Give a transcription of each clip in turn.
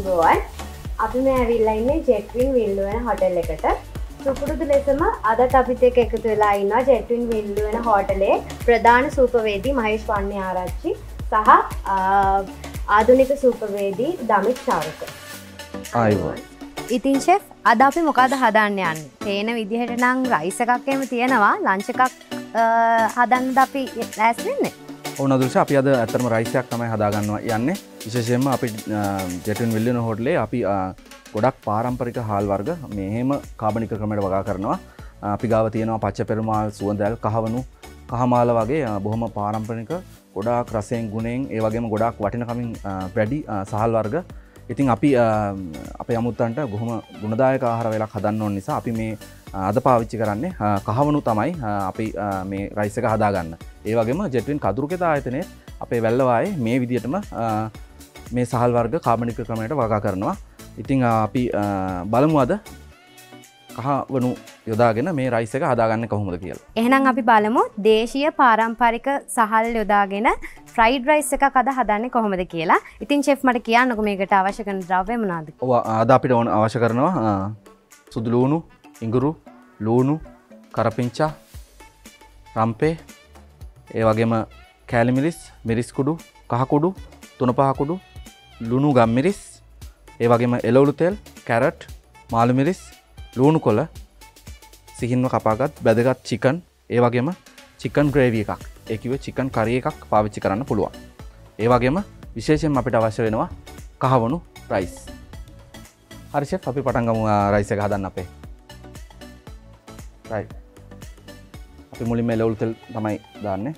අයිබෝවන් අපි මේ ඇවිල්ලා ඉන්නේ ජෙට්වින් විල්ලුවෙන හොටෙල් එකට. සුපුරුදු ලෙසම අදත් අපිත් එක්ක එකතු වෙලා ඉන්නවා ජෙට්වින් විල්ලුවෙන හෝටලේ ප්‍රධාන සූපවේදී මහේෂ් වන්නආරච්චි සහ ආධුනික සූපවේදී දමිත් චාරුක. අයිබෝවන්. ඉතින් ෂෙෆ් අද අපි මොකද හදන්න යන්නේ? තේන විදිහට නම් රයිස් එකක් එහෙම තියෙනවා. ලන්ච් එකක් හදන්නද අපි ලෑස්ති වෙන්නේ? ඔව් නදුල්ෂා අපි අද ඇත්තටම රයිස් එකක් තමයි හදාගන්නවා යන්නේ. විශේෂයෙන්ම අපි ජෙට්වින් විල්ලුවෙන හෝටලේ අපි ගොඩක් පාරම්පරික හාල් වර්ග මෙහෙම කාබනික ක්‍රමයට වගා කරනවා. අපි ගාව තියෙනවා පච්ච පෙරුමාල්, සුවඳැල්, කහවණු, කහමාල වගේ බොහොම පාරම්පරික ගොඩාක් රසයෙන් ගුණයෙන් ඒ වගේම ගොඩාක් වටිනකමින් වැඩි සහල් වර්ග. ඉතින් අපි අපේ අමුත්තන්ට බොහොම ගුණදායක ආහාර වේලක් හදන්න ඕන නිසා අපි මේ අද පාවිච්චි කරන්නේ කහවණු තමයි අපි මේ රයිස් එක හදාගන්න. ඒ වගේම ජෙට්වින් කදුරුකෙත ආයතනයේ අපේ වැල්ලවායේ මේ විදිහටම මේ සහල් වර්ග කාබනික ක්‍රමයට වගා කරනවා. ඉතින් අපි බලමු අද කහවණු යොදාගෙන මේ රයිස් එක හදාගන්නේ කොහොමද කියලා. එහෙනම් අපි බලමු දේශීය පාරම්පරික සහල් යොදාගෙන ෆ්‍රයිඩ් රයිස් එකක් අද හදන්නේ කොහොමද කියලා. ඉතින් ෂෙෆ් මට කියන්නකෝ මේකට අවශ්‍ය කරන ද්‍රව්‍ය මොනවාද? ඔව් අද අපිට අවශ්‍ය කරනවා සුදු ලූණු, ඉඟුරු, ලූණු, කරපිංචා, රම්පේ, ඒ වගේම කෑලි මිරිස්, මිරිස් කුඩු, කහ කුඩු, තුන පහ කුඩු, ලුණු ගම්මිරිස්, ඒ වගේම එළවලු තෙල්, කැරට්, මාළු මිරිස්, ලූණු කොළ, සිහින්ව කපාගත් බැදගත් චිකන්, ඒ වගේම චිකන් ග්‍රේවි එකක්. ඒ කිව්වේ චිකන් කරි එකක් පාවිච්චි කරන්න පුළුවන්. ඒ වගේම විශේෂයෙන්ම අපිට අවශ්‍ය වෙනවා කහවණු රයිස්. හරි ෂෙෆ් අපි පටන් ගමු රයිස් එක හදන්න අපේ. රයිට්. අපි මුලින්ම එළවලු තෙල් තමයි දාන්නේ.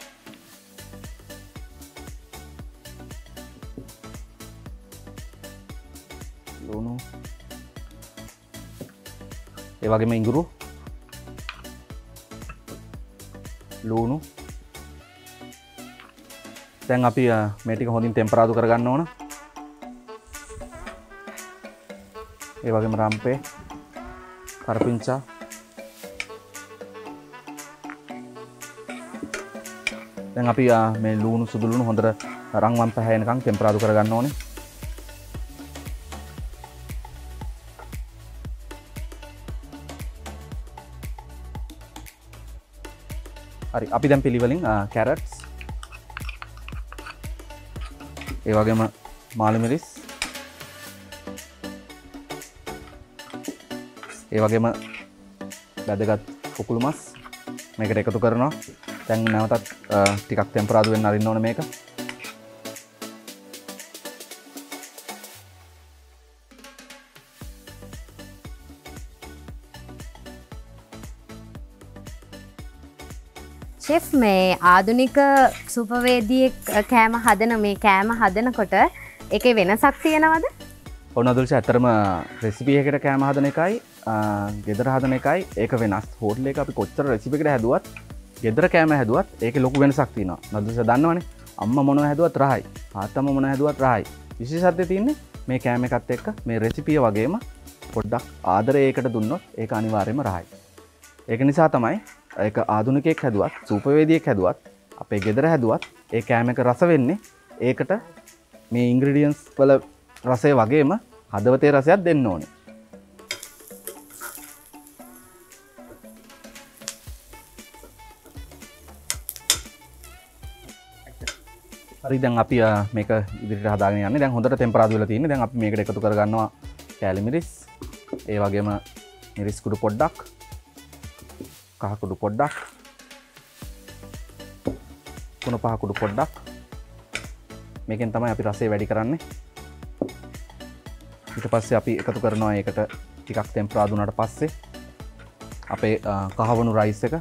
ලුණු, ඒ වගේම ඉඟුරු, ලුණු. දැන් අපි මේ ටික හොඳින් ටෙම්පරාදු කරගන්න ඕන. ඒ වගේම රම්පේ, කරපිංචා, දැන් අපි මේ ලුණු සුදු ලුණු හොඳට රන්වන් පැහැෙනකම් ටෙම්පරාදු කරගන්න ඕනේ. හරි අපි දැන් පිළිවෙලින් කැරට්ස්, ඒ වගේම මාළු මිරිස්, ඒ වගේම වැදගත් කුකුළු මස් මේකට එකතු කරනවා. දැන් නැවතත් ටිකක් ටෙම්පරාදු වෙන්න අරින්න ඕනේ මේක. ෂෙෆ් මේ ආධුනික සුපවේදියෙක් කෑම හදනකොට ඒකේ වෙනසක් තියෙනවද? ඔව් නදුල්ෂා ඇත්තටම රෙසිපි එකකට කෑම හදන එකයි ගෙදර හදන එකයි ඒක වෙනස්. හෝටල් එක අපි කොච්චර රෙසිපි එකකට හැදුවත් ගෙදර කෑම හැදුවත් ඒකේ ලොකු වෙනසක් තියෙනවා. නදුල්ෂා දන්නවනේ අම්මා මොනවා හැදුවත් රහයි, තාත්තා මොනවා හැදුවත් රහයි. විශේෂත්වය තියෙන්නේ මේ කෑම එකත් එක්ක මේ රෙසිපිය වගේම පොඩ්ඩක් ආදරය ඒකට දුන්නොත් ඒක අනිවාර්යයෙන්ම රහයි. ඒක නිසා තමයි ඒක ආධුනිකයෙක් හැදුවත්, සූපවේදියෙක් හැදුවත්, අපේ ගෙදර හැදුවත් ඒ කෑම එක රස වෙන්නේ ඒකට මේ ඉන්ග්‍රීඩියන්ට්ස් වල රසය වගේම හදවතේ රසයක් දෙන්න ඕනේ. හරි දැන් අපි මේක ඉදිරියට හදාගෙන යන්නේ. දැන් හොඳට ටෙම්පරාදු වෙලා තියෙන්නේ. දැන් අපි මේකට එකතු කරගන්නවා කෑලි මිරිස්, ඒ වගේම මිරිස් කුඩු පොඩ්ඩක්, කහ කුඩු පොඩ්ඩක්, තුන පහ කුඩු පොඩ්ඩක්. මේකෙන් තමයි අපි රසය වැඩි කරන්නේ. ඊට පස්සේ අපි එකතු කරනවා ඒකට ටිකක් ටෙම්පරාදු වුණාට පස්සේ අපේ කහවණු රයිස් එක.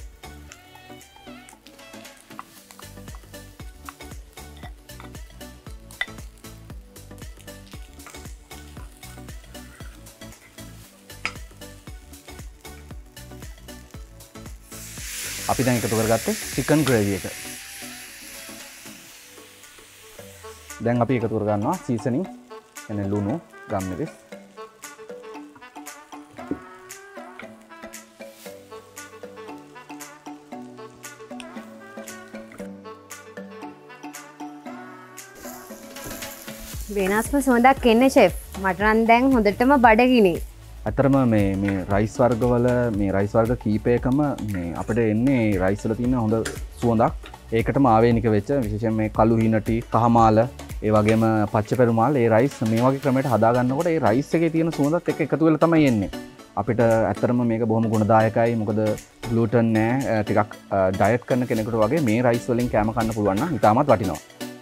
අපි දැන් එකතු කරගත්තේ චිකන් ග්‍රේවි එක. දැන් අපි එකතු කරගන්නවා සීසනින්, එන්නේ ලුණු, ගම්මිරිස්, වෙනස්ම සුවඳක් එන්නේ ෂෙෆ්. මට නම් දැන් හොඳටම බඩගිනි. ඇතරම මේ රයිස් වර්ගවල මේ රයිස් වර්ග කීපයකම මේ අපිට එන්නේ රයිස් වල තියෙන හොඳ සුවඳක්. ඒකටම ආවේනික වෙච්ච විශේෂයෙන් මේ කළු හිනටි, කහමාල, ඒ වගේම පච්ච පෙරුමාල් ඒ රයිස් මේ වගේ ක්‍රමයකට හදා ගන්නකොට ඒ රයිස් එකේ තියෙන සුවඳත් එක්ක එකතු වෙලා තමයි එන්නේ. අපිට ඇත්තරම මේක බොහොම ගුණදායකයි. මොකද ග්ලූටන් නෑ. ටිකක් ඩයට් කරන කෙනෙකුට වගේ මේ රයිස් වලින් කෑම කන්න පුළුවන් නම් ඉතාමත් වටිනවා.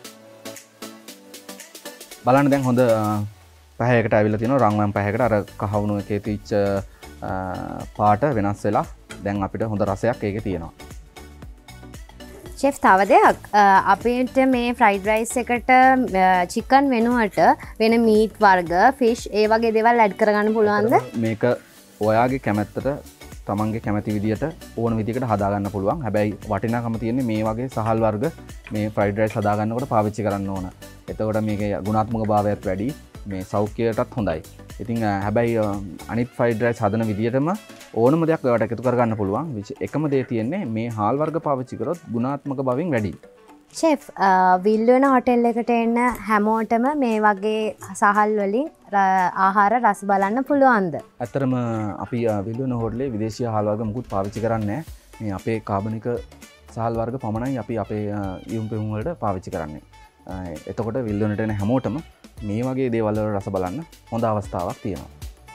බලන්න දැන් හොඳ පැහැයකට ඇවිල්ලා තියෙනවා. රන්වන් පැහැයකට අර කහවණු එකේ තිච්ච පාට වෙනස් වෙලා දැන් අපිට හොඳ රසයක් ඒකේ තියෙනවා. ෂෙෆ් තව දෙයක් අපිට මේ ෆ්‍රයිඩ් රයිස් එකට චිකන් වෙනුවට වෙන මීට් වර්ග, ෆිෂ් ඒ වගේ දේවල් ඇඩ් කරගන්න පුළුවන්ද? මේක ඔයාගේ කැමැත්තට තමන්ගේ කැමැති විදියට ඕන විදිහකට හදාගන්න පුළුවන්. හැබැයි වටිනාකම තියෙන්නේ මේ වගේ සහල් වර්ග මේ ෆ්‍රයිඩ් රයිස් හදාගන්නකොට පාවිච්චි කරන්න ඕන. එතකොට මේකේ ගුණාත්මක භාවයත් වැඩි, මේ සෞඛ්‍යයටත් හොඳයි. ඉතින් හැබැයි අනිත් ෆ්‍රයිඩ් රයිස් හදන විදියටම ඕනම දෙයක් ඔයාලට එකතු කරගන්න පුළුවන්. එකම දේ තියෙන්නේ මේ හාල් වර්ග පාවිච්චි කරොත් ගුණාත්මක බවින් වැඩි. ෂෙෆ් විල්ලුවන හොටෙල් එකට එන්න හැමෝටම මේ වගේ සහල් වලින් ආහාර රස බලන්න පුළුවන්ද? ඇත්තරම අපි විල්ලුවන හෝටලේ විදේශීය හාල් වර්ග මුකුත් පාවිච්චි කරන්නේ නැහැ. මේ අපේ කාබනික සහල් වර්ග පමණයි අපි අපේ ඊයුම් පෙවුම් වලට පාවිච්චි කරන්නේ. එතකොට විල්ලුවනට එන හැමෝටම මේ වගේ දේවල් වල රස බලන්න හොඳ අවස්ථාවක් තියෙනවා.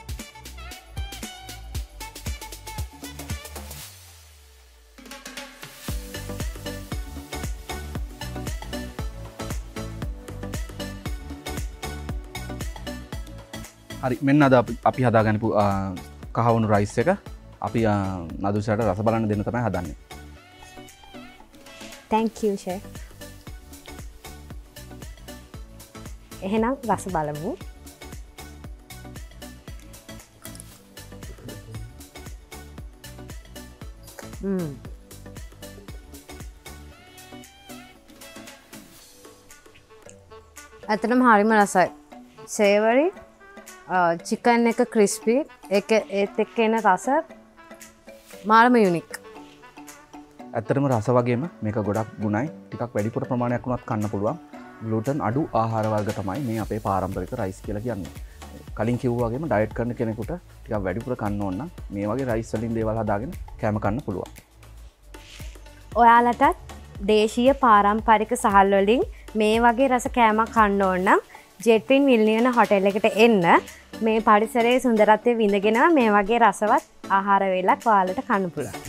හරි මෙන්න අද අපි හදාගන්න කහවණු රයිස් එක අපි නදුෂාට රස බලන්න දෙන්න තමයි හදන්නේ. Thank you chef. එහෙනම් රස බලමු. ඇත්තටම හරිම රසයි. සේවරි චිකන් එක ක්‍රිස්පි එක ඒත් එක්ක එන රස මාරම යුනික්. ඇත්තටම රස වගේම මේක ගොඩක් ගුණයි. ටිකක් වැඩිපුර ප්‍රමාණයක් වුණත් කන්න පුළුවන්. ග්ලූටන් අඩු ආහාර වර්ග තමයි මේ අපේ පාරම්පරික රයිස් කියලා කියන්නේ. කලින් කිව්වා වගේම ඩයට් කරන කෙනෙකුට ටිකක් වැඩිපුර කන්න ඕන නම් මේ වගේ රයිස් වලින් දේවල් හදාගෙන කෑම කන්න පුළුවන්. ඔයාලටත් දේශීය පාරම්පරික සහල් වලින් මේ වගේ රස කෑමක් කන්න ඕන නම් ජෙට්වින් විල්නියන හොටෙල් එකට එන්න. මේ පරිසරයේ සුන්දරත්වය විඳගෙන මේ වගේ රසවත් ආහාර වේලක් ඔයාලට කන්න පුළුවන්.